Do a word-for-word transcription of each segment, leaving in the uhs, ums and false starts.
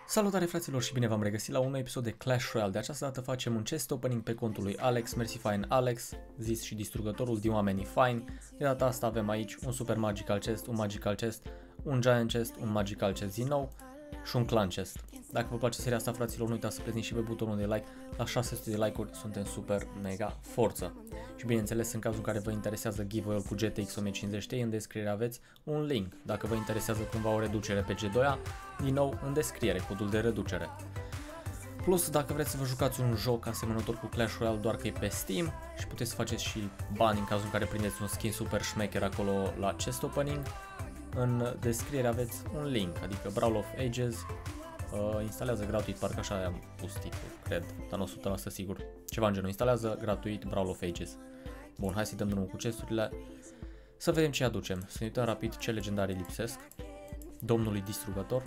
Salutare fraților și bine v-am regăsit la un nou episod de Clash Royale. De această dată facem un chest opening pe contul lui Alex, Mercy Fine Alex, zis și distrugătorul din oamenii Fine. De data asta avem aici un super magical chest, un magical chest, un giant chest, un magical chest din nou și un clan chest. Dacă vă place seria asta, fraților, nu uitați să plătiți și pe butonul de like. La șase sute de like-uri suntem super mega forță. Și bineînțeles, în cazul în care vă interesează giveaway-ul cu G T X o mie cincizeci Ti, în descriere aveți un link. Dacă vă interesează cumva o reducere pe G doi A, din nou în descriere, codul de reducere. Plus, dacă vreți să vă jucați un joc asemănător cu Clash Royale, doar că e pe Steam și puteți să faceți și bani în cazul în care prindeți un skin super șmecher acolo la chest opening, în descriere aveți un link, adică Brawl of Ages. Uh, instalează gratuit, parcă așa am pus titlul, cred, dar nu o sută la sută sigur. Ceva în genul, instalează gratuit Brawl of Ages. Bun, hai să-i dăm drumul cu chesturile. Să vedem ce aducem. Să ne uităm rapid ce legendarii lipsesc. Domnului distrugător.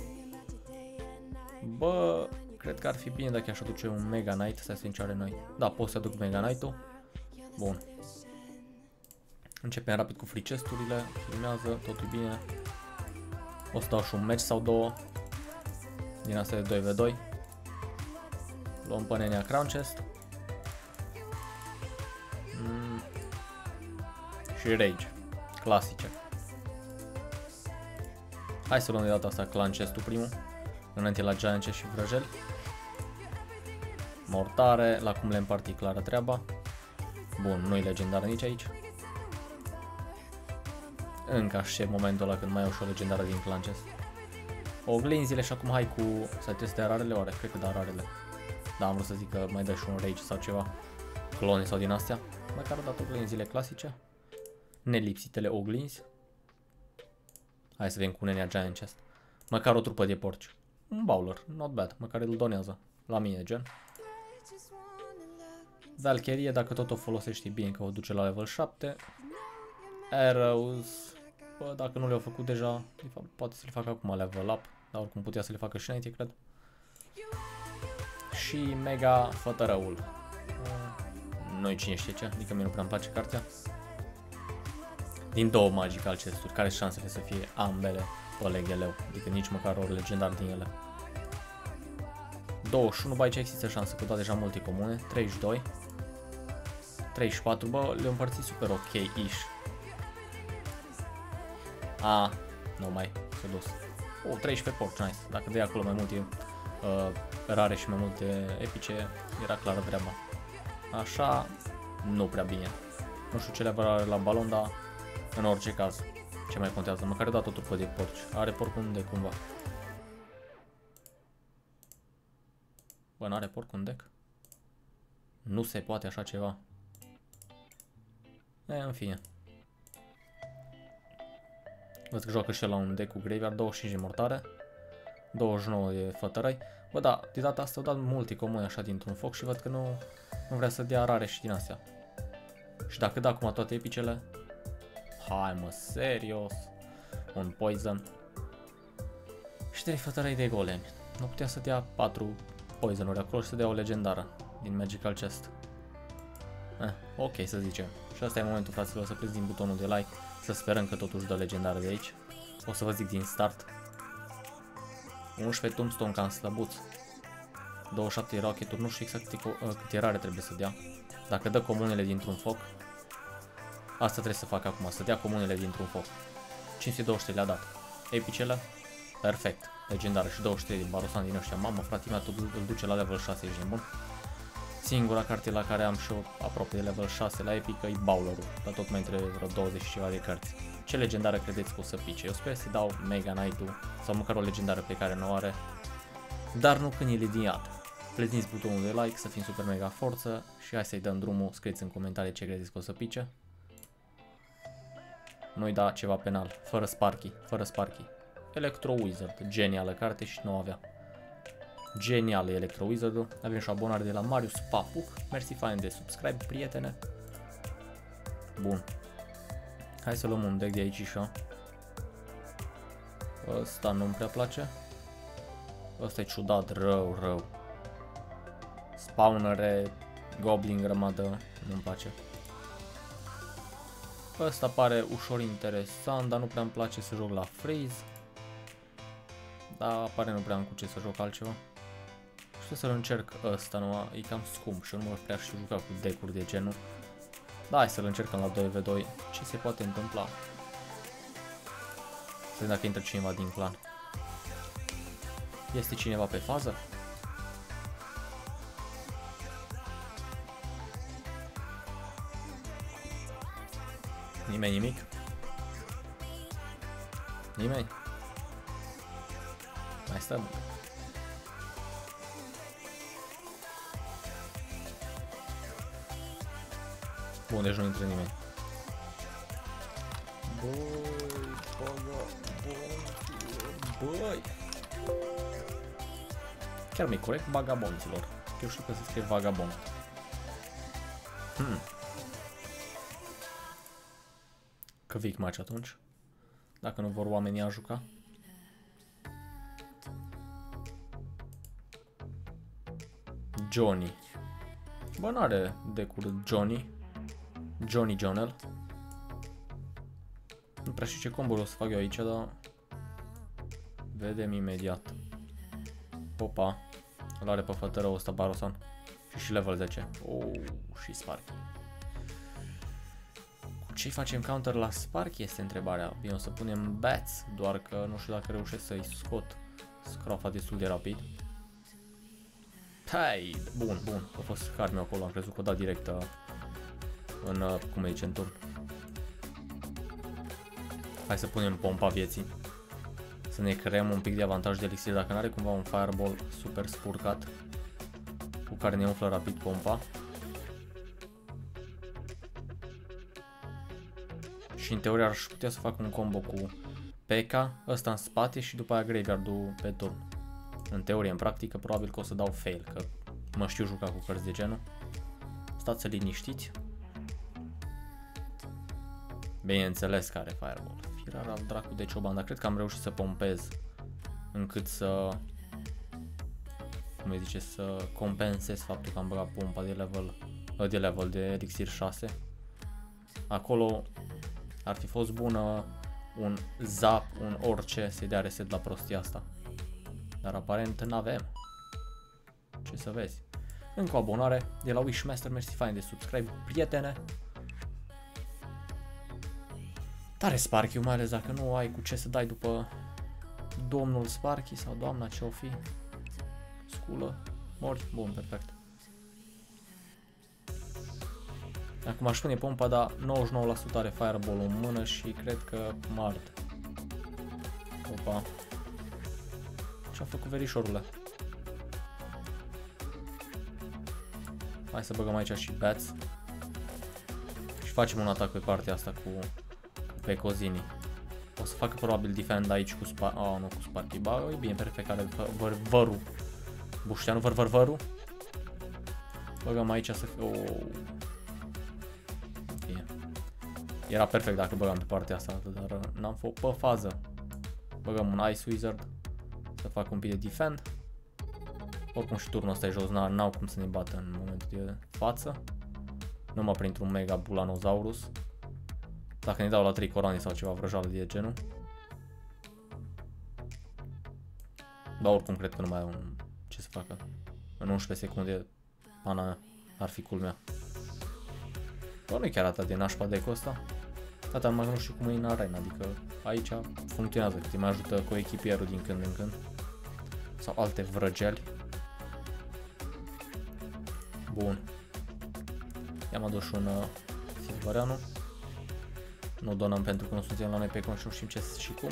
Bă, cred că ar fi bine dacă aș aduce un Mega Knight. Stai să vedem ce are noi. Da, pot să aduc Mega Knight-ul. Bun. Începem rapid cu free chesturile. Filmează, totul bine. O să dau și un match sau două din astea de doi v doi. Luăm pe nenea Crown Chest. Mm. Și Rage. Clasice. Hai să luăm de data asta Clan Chest-ul primul. Înainte la Giant Chest și vrăjeli. Mortare. La cum le împarti clară treaba. Bun, nu-i legendară nici aici. Încă aștept momentul ăla când mai au și o legendară din Clan Chest. Oglinzile și acum hai cu... Să trebuie să dea rarele oare? Cred că da rarele. Da, am vrut să zic că mai dă și un Rage sau ceva. Clone sau din astea. Măcar au dat oglinzile clasice. Nelipsitele oglinzi. Hai să vedem cu nenea Giant Chest. Măcar o trupă de porci. Un bowler, not bad. Măcar îl donează. La mine, gen. Valkyrie, dacă tot o folosești bine că o duce la level șapte. Arrows. Bă, dacă nu le-au făcut deja, de fapt, poate să le facă acum level up, dar oricum putea să le facă și înainte, cred. Și Mega Fătărăul. Nu-i cine știe ce, adică mie nu prea îmi place cartea. Din două magical chesturi, care șansele să fie ambele pe legheleu, adică nici măcar ori legendar din ele. douăzeci și unu, bă, aici există șansă, că dau deja multe comune, treizeci și doi. treizeci și patru, bă, le-am împărțit super ok-ish. A, nu mai, s-a dus. O, treisprezece porci, nice. Dacă dai acolo mai multe uh, rare și mai multe epice, era clară treaba. Așa, nu prea bine. Nu știu ce level are la balon, dar în orice caz, ce mai contează. Măcar a dat o trupă de porci. Are porc un deck cumva. Bă, n-are porc un deck? Nu se poate așa ceva. E, în fine. Văd că joacă și el la un deck cu graveyard, douăzeci și cinci de mortare, douăzeci și nouă de fătărăi. Bă, da, de data asta au dat multe comune așa dintr-un foc și văd că nu, nu vrea să dea rare și din astea. Și dacă da acum toate epicele, hai mă, serios, un poison și trei fătărăi de golemi. Nu putea să dea patru poisonuri acolo și să dea o legendară din Magical Chest. Eh, ok, să zicem. Și asta e momentul, fraților, să pleci din butonul de like. Să sperăm că totuși dă legendară de aici. O să vă zic din start. unsprezece tombstone cam slăbuț. douăzeci și șapte rocket-uri, nu știu exact câte, câte rare trebuie să dea. Dacă dă comunele dintr-un foc. Asta trebuie să fac acum, să dea comunele dintr-un foc. cinci sute douăzeci și trei le-a dat. Epicele, perfect. Legendară și douăzeci și trei din Barosan din ăștia. Mamă, frate mea, tot îl duce la level șase, ești nebun. Singura carte la care am și eu aproape de level șase la epică e Bowler-ul, dar tot mai trebuie vreo douăzeci și ceva de cărți. Ce legendară credeți că o să pice? Eu sper să dau Mega Knight-ul sau măcar o legendară pe care nu are, dar nu când el e din iad. Plătiți butonul de like, să fim super mega forță și hai să-i dăm drumul, scrieți în comentarii ce credeți că o să pice. Nu-i da ceva penal, fără Sparky, fără Sparky. Electro Wizard, genială carte și nu avea. Genial e Electro Wizard-ul. Avem și o abonare de la Marius Papuc. Mersi fain de subscribe, prietene. Bun. Hai să luăm un deck de aici și eu. Ăsta nu-mi prea place. Ăsta e ciudat, rău, rău. Spawnere, goblin grămadă, nu-mi place. Ăsta pare ușor interesant, dar nu prea îmi place să joc la freeze. dar apare nu prea am cu ce să joc altceva. Știu să-l încerc ăsta, nu? E cam scump și eu nu mă prea știu juca cu deck-uri de genul. Da, hai să-l încercăm la doi v doi. Ce se poate întâmpla? Să vedem dacă intră cineva din clan. Este cineva pe fază? Nimeni nimic? Nimeni? Mai stăm. Bun, deci nu intră nimeni. Băi, băi. Chiar mi-e corect vagabonților. Eu știu că se scrie vagabond. Hmm. Că vic match atunci. Dacă nu vor oamenii a juca. Johnny. Bă, n-are decur Johnny. Johnny Jonel. Nu prea știu ce combo o să fac eu aici, dar vedem imediat. Opa. Îl are pe fătărău ăsta Barosan. Și și level zece. Oh, și Sparky. Cu ce facem counter la Sparky este întrebarea. Bine, o să punem Bats, doar că nu știu dacă reușesc să-i scot scrofa destul de rapid. Hai, bun, bun. A fost Carmi acolo, am crezut că o da direct în, cum e zice, în turn. Hai să punem pompa vieții. Să ne creăm un pic de avantaj de elixir dacă n-are cumva un fireball super spurcat cu care ne umflă rapid pompa. Și în teorie aș putea să fac un combo cu P K, ăsta în spate și după aia graveyard-ul pe turn. În teorie, în practică, probabil că o să dau fail, că mă știu juca cu cărți de genul. Stați să liniștiți. Bineînțeles că are fireball. Firar al dracu de cioban, dar cred că am reușit să pompez încât să, cum îi zice, să compensez faptul că am băgat pompa de level, de level de elixir șase. Acolo ar fi fost bună un zap, un orice să-i dea reset la prostia asta. Dar aparent n-avem. Ce să vezi. Încă o abonare de la Wishmaster, mersi fain de subscribe, prietene. Tare Sparky, mai ales dacă nu ai cu ce să dai după domnul Sparky sau doamna ce o fi. Sculă, mori, bun, perfect. Acum aș pune pompa, dar nouăzeci și nouă la sută are fireball în mână și cred că mă ard. Opa. Ce-a făcut verișorule? Hai să băgăm aici și Bats. Și facem un atac pe partea asta cu, cu Pecozini. O să facă probabil defend aici cu Sparky. Oh, nu cu Sparky. Ba, e bine, perfect, are vărvărul. Bușteanu, vărvărvărul. Băgăm aici să fie... Oh. Bine. Era perfect dacă băgam pe partea asta, dar n-am fost pe fază. Băgăm un Ice Wizard. Să fac un pic de defend. Oricum și turnul ăsta e jos, n-au cum să ne bată în momentul de față. Numai printr-un mega Bulanosaurus. Dacă ne dau la trei coroane sau ceva vrăjală de genul. Dar oricum cred că nu mai am ce să facă. În unsprezece secunde, pana mea, ar fi culmea. Bă, nu e chiar atât de nașpa deck-ul ăsta. Tata, mai nu știu cum e în arena, adică aici funcționează, că te mai ajută cu echipierul din când în când. Sau alte vrăgeli. Bun. I-am adus și un uh, Silvereanu. Nu donăm pentru că nu suntem la noi pe cont și nu știm ce și cum.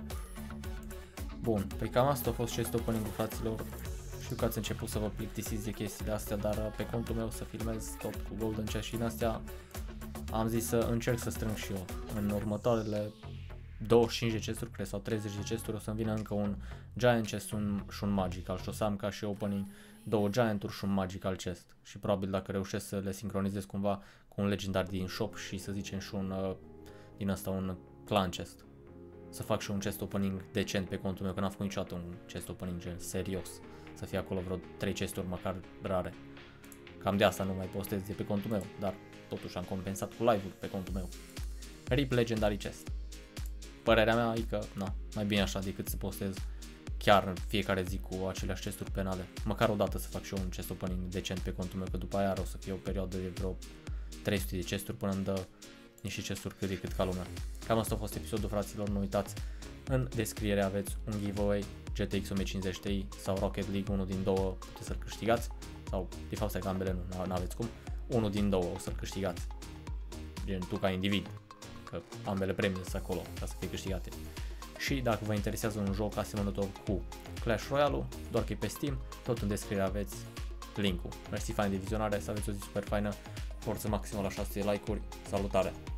Bun, păi cam asta a fost chest opening-ul, fraților. Știu că ați început să vă plictisiți de chestiile astea, dar pe contul meu să filmez tot cu Golden Chest și în astea am zis să încerc să strâng și eu. În următoarele douăzeci și cinci de chesturi, cred, sau treizeci de chesturi, o să-mi vină încă un Giant Chest un, și un Magical și o să am ca și opening două Giant-uri și un Magical Chest. Și probabil dacă reușesc să le sincronizez cumva cu un legendar din shop și să zicem și un uh, din asta un Clan Chest. Să fac și un chest opening decent pe contul meu, că n-am făcut niciodată un chest opening gen serios. Să fie acolo vreo trei chesturi măcar rare. Cam de asta nu mai postez de pe contul meu, dar totuși am compensat cu live-uri pe contul meu. R I P Legendary Chest. Părerea mea e că, na, mai bine așa decât să postez chiar în fiecare zi cu aceleași chesturi penale. Măcar o dată să fac și eu un chest opening decent pe contul meu, că după aia o să fie o perioadă de vreo trei sute de chesturi până îmi dă niște chesturi cât de cât ca lumea. Cam asta a fost episodul, fraților, nu uitați, în descriere aveți un giveaway G T X o mie cincizeci Ti sau Rocket League, unul din două puteți să-l câștigați, sau de fapt stai că ambele nu, n-aveți cum, unul din două o să-l câștigați, gen tu ca individ, că ambele premii sunt acolo ca să fie câștigate. Și dacă vă interesează un joc asemănător cu Clash Royale, doar că e pe Steam, tot în descriere aveți link-ul. Mersi fain de vizionare, să aveți o zi super faină, forță maximă la șase sute de like-uri, salutare!